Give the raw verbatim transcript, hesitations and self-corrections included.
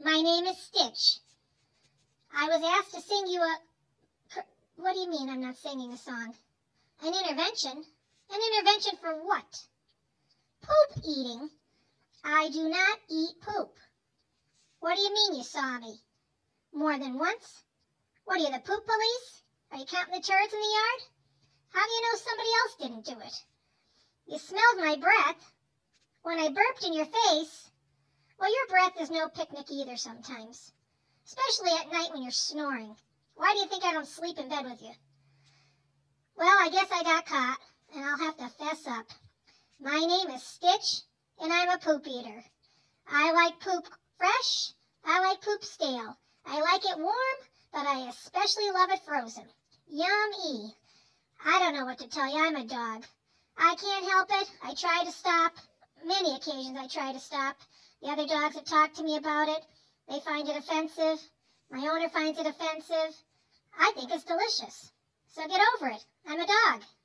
My name is Stitch. I was asked to sing you a... What do you mean I'm not singing a song? An intervention? An intervention for what? Poop eating. I do not eat poop. What do you mean you saw me? More than once? What are you, the poop police? Are you counting the turds in the yard? How do you know somebody else didn't do it? You smelled my breath. When I burped in your face. Well, your breath is no picnic either sometimes. Especially at night when you're snoring. Why do you think I don't sleep in bed with you? Well, I guess I got caught, and I'll have to fess up. My name is Stitch, and I'm a poop eater. I like poop fresh. I like poop stale. I like it warm, but I especially love it frozen. Yum-ee. I don't know what to tell you. I'm a dog. I can't help it. I try to stop. Many occasions I try to stop. The other dogs have talked to me about it. They find it offensive. My owner finds it offensive. I think it's delicious. So get over it. I'm a dog.